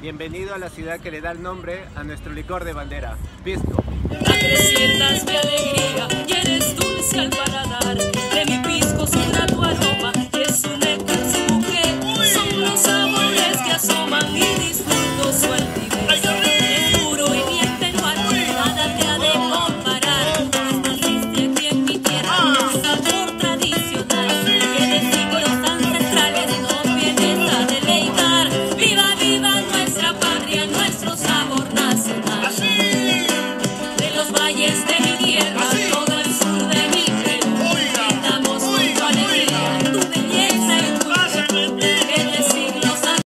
Bienvenido a la ciudad que le da el nombre a nuestro licor de bandera, Pisco. Acrecientas mi alegría y eres dulce al paladar, de mi pisco sobra tu aroma